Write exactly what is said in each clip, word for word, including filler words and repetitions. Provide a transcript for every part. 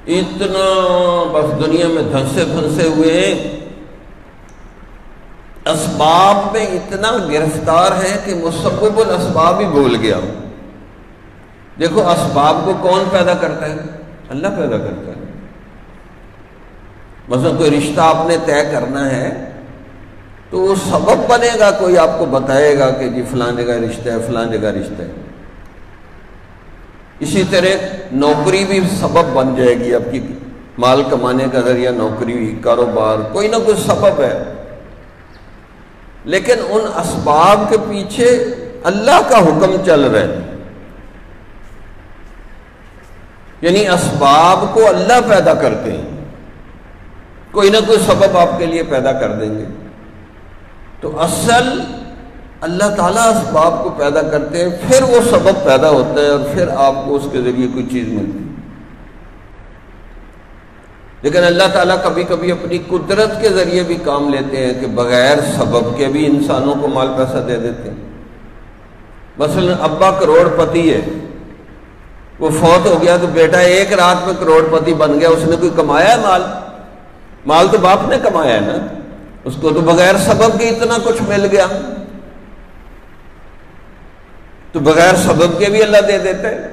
اتنا بس دنیا میں دھنسے پھنسے ہوئے ہیں، اسباب میں اتنا گرفتار ہے کہ مسبب الاسباب ہی بھول گیا۔ دیکھو اسباب کو کون پیدا کرتا ہے؟ اللہ پیدا کرتا ہے۔ مثلا کوئی رشتہ آپ نے طے کرنا ہے تو وہ سبب بنے گا، کوئی آپ کو بتائے گا کہ جی فلاں جگہ رشتہ ہے، فلاں جگہ رشتہ ہے۔ اسی طرح نوکری بھی سبب بن جائے گی، آپ کی مال کمانے کا ذریعہ نوکری، کاروبار، کوئی نہ کوئی سبب ہے۔ لیکن ان اسباب کے پیچھے اللہ کا حکم چل رہا ہے، یعنی اسباب کو اللہ پیدا کرتے ہیں، کوئی نہ کوئی سبب آپ کے لیے پیدا کر دیں گے۔ تو اصل اللہ تعالیٰ اسباب کو پیدا کرتے ہیں، پھر وہ سبب پیدا ہوتا ہے اور پھر آپ کو اس کے ذریعے کوئی چیز ملتی ہے۔ لیکن اللہ تعالیٰ کبھی کبھی اپنی قدرت کے ذریعے بھی کام لیتے ہیں کہ بغیر سبب کے بھی انسانوں کو مال پیسہ دے دیتے ہیں۔ مثلا ابا کروڑ پتی ہے، وہ فوت ہو گیا تو بیٹا ایک رات میں کروڑ پتی بن گیا، اس نے کوئی کمایا ہے مال؟ مال تو باپ نے کمایا ہے نا، اس کو تو بغیر سبب کے اتنا کچھ مل گیا، تو بغیر سبب کے بھی اللہ دے دیتا ہے۔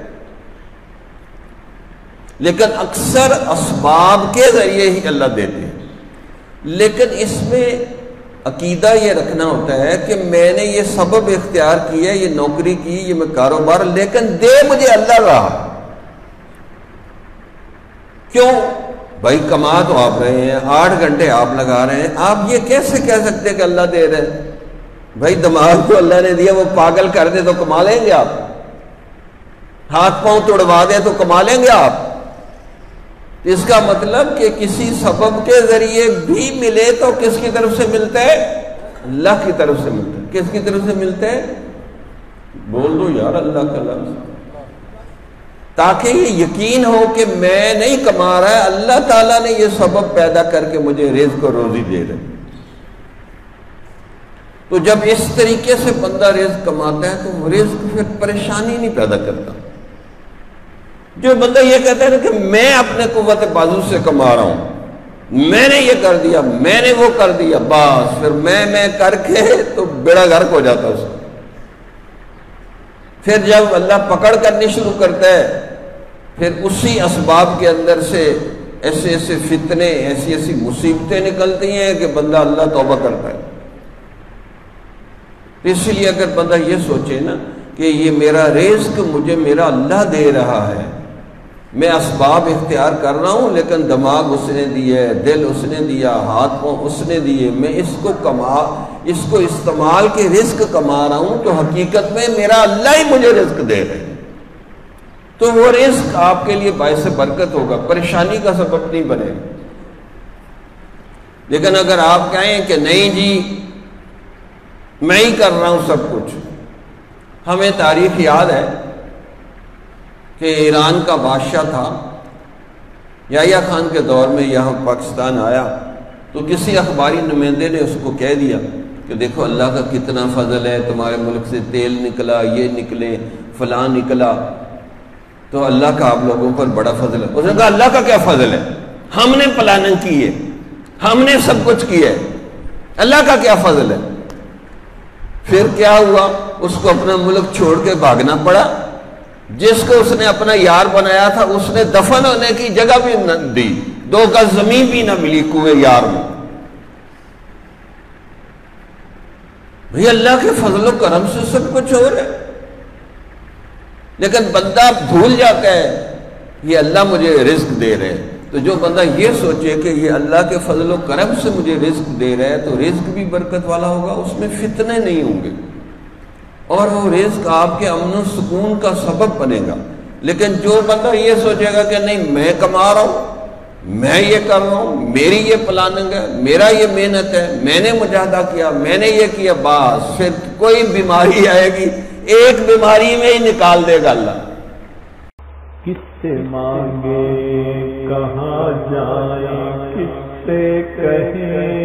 لیکن اکثر اسباب کے ذریعے ہی اللہ دیتے ہیں۔ لیکن اس میں عقیدہ یہ رکھنا ہوتا ہے کہ میں نے یہ سبب اختیار کیا، یہ نوکری کی، یہ میں کاروبار، لیکن دے مجھے اللہ رہا۔ کیوں؟ بھائی کما تو آپ رہے ہیں، آٹھ گھنٹے آپ لگا رہے ہیں، آپ یہ کیسے کہہ سکتے کہ اللہ دے رہے ہیں؟ بھائی دماغ کو اللہ نے دیا، وہ پاگل کر دے تو کما لیں گے آپ، ہاتھ پاؤں توڑوا دے تو کما لیں گے آپ۔ اس کا مطلب کہ کسی سبب کے ذریعے بھی ملے تو کس کی طرف سے ملتا ہے؟ اللہ کی طرف سے ملتا ہے۔ کس کی طرف سے ملتا ہے؟ بول دو یار اللہ کا لفظ، تاکہ یہ یقین ہو کہ میں نہیں کما رہا ہے، اللہ تعالیٰ نے یہ سبب پیدا کر کے مجھے رزق و روزی دے رہے۔ تو جب اس طریقے سے بندہ رزق کماتا ہے تو رزق پھر پریشانی نہیں پیدا کرتا۔ جو بندہ یہ کہتا ہے کہ میں اپنے قوت بازو سے کما رہا ہوں، میں نے یہ کر دیا، میں نے وہ کر دیا، بس پھر میں میں کر کے تو بیڑا غرق ہو جاتا اس کا۔ پھر جب اللہ پکڑ کرنی شروع کرتا ہے، پھر اسی اسباب کے اندر سے ایسے ایسے فتنے، ایسی ایسی مصیبتیں نکلتی ہیں کہ بندہ اللہ توبہ کرتا ہے۔ اس لیے اگر بندہ یہ سوچے نا کہ یہ میرا رزق مجھے میرا اللہ دے رہا ہے، میں اسباب اختیار کر رہا ہوں، لیکن دماغ اس نے دیا ہے، دل اس نے دیا، ہاتھ پاؤں اس نے دیے، میں اس کو کما اس کو استعمال کے رزق کما رہا ہوں، تو حقیقت میں میرا اللہ ہی مجھے رزق دے رہے ہیں، تو وہ رزق آپ کے لیے باعث برکت ہوگا، پریشانی کا سبب نہیں بنے گا۔ لیکن اگر آپ کہیں کہ نہیں جی میں ہی کر رہا ہوں سب کچھ، ہمیں تاریخ یاد ہے کہ ایران کا بادشاہ تھا، یحییٰ خان کے دور میں یہاں پاکستان آیا تو کسی اخباری نمائندے نے اس کو کہہ دیا کہ دیکھو اللہ کا کتنا فضل ہے، تمہارے ملک سے تیل نکلا، یہ نکلے، فلاں نکلا، تو اللہ کا آپ لوگوں پر بڑا فضل ہے۔ اس نے کہا اللہ کا کیا فضل ہے، ہم نے پلاننگ کی ہے، ہم نے سب کچھ کیا ہے، اللہ کا کیا فضل ہے۔ پھر کیا ہوا، اس کو اپنا ملک چھوڑ کے بھاگنا پڑا، جس کو اس نے اپنا یار بنایا تھا اس نے دفن ہونے کی جگہ بھی نہ دی، دو گز زمین بھی نہ ملی کنویں یار میں۔ بھئی اللہ کے فضل و کرم سے سب کچھ ہو رہا ہے، لیکن بندہ بھول جاتا ہے یہ اللہ مجھے رزق دے رہے ہیں۔ تو جو بندہ یہ سوچے کہ یہ اللہ کے فضل و کرم سے مجھے رزق دے رہا ہے تو رزق بھی برکت والا ہوگا، اس میں فتنے نہیں ہوں گے، اور وہ رزق آپ کے امن و سکون کا سبب بنے گا۔ لیکن جو بندہ یہ سوچے گا کہ نہیں میں کما رہا ہوں، میں یہ کر رہا ہوں، میری یہ پلاننگ ہے، میرا یہ محنت ہے، میں نے مجاہدہ کیا، میں نے یہ کیا، بس پھر کوئی بیماری آئے گی ایک بیماری میں ہی نکال دے گا اللہ۔ کس سے مانگے کہاں جائیں، کس سے کہیں